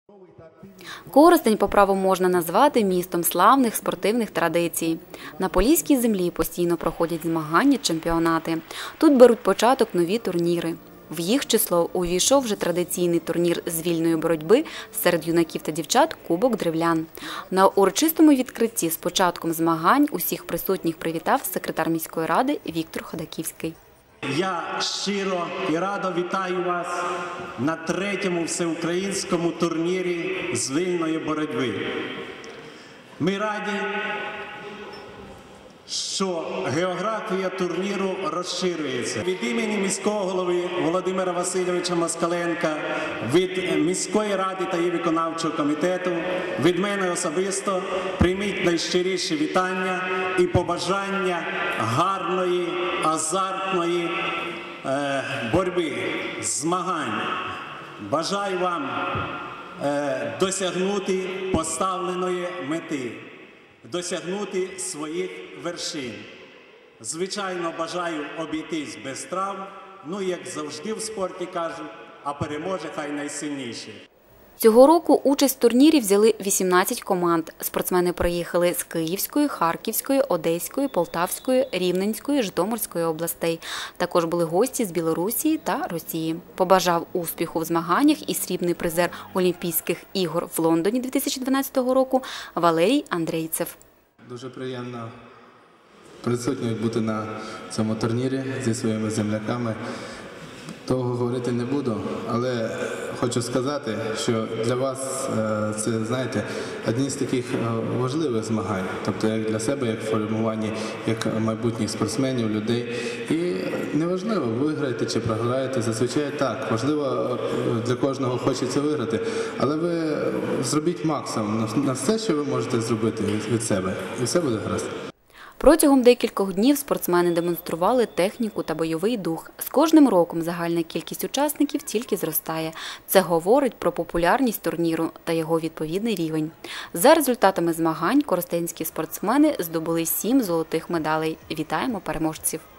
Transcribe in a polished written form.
Коростень по праву можна назвати містом славних спортивних традицій. На Поліській землі постійно проходять змагання, чемпіонати. Тут беруть початок нові турніри. В їх число увійшов вже традиційний турнір з вільної боротьби серед юнаків та дівчат «Кубок древлян». На урочистому відкритті з початком змагань усіх присутніх привітав секретар міської ради Віктор Ходаківський. Я щиро і радо вітаю вас на 3-му всеукраїнському турнірі з вільної боротьби. Ми раді, що географія турніру розширюється. Від імені міського голови Володимира Васильовича Москаленка, від міської ради та її виконавчого комітету, від мене особисто прийміть найщиріші вітання і побажання гарної, азартної боротьби, змагань. Бажаю вам досягнути поставленої мети, досягнути своїх вершин. Звичайно, бажаю обійтись без травм, ну, як завжди в спорті кажуть, а переможе хай найсильніший. Цього року участь в турнірі взяли 18 команд. Спортсмени приїхали з Київської, Харківської, Одеської, Полтавської, Рівненської, Житомирської областей. Також були гості з Білорусі та Росії. Побажав успіху в змаганнях і срібний призер Олімпійських ігор в Лондоні 2012 року Валерій Андрійцев. Дуже приємно присутньою бути на цьому турнірі зі своїми земляками. Того говорити не буду, але хочу сказати, що для вас це, знаєте, одні з таких важливих змагань. Тобто як для себе, як формування, як майбутніх спортсменів, людей. І неважливо, виграєте чи програєте, зазвичай так. Важливо, для кожного хочеться виграти, але ви зробіть максимум на все, що ви можете зробити від себе, і все буде гаразд. Протягом декількох днів спортсмени демонстрували техніку та бойовий дух. З кожним роком загальна кількість учасників тільки зростає. Це говорить про популярність турніру та його відповідний рівень. За результатами змагань коростенські спортсмени здобули 7 золотих медалей. Вітаємо переможців!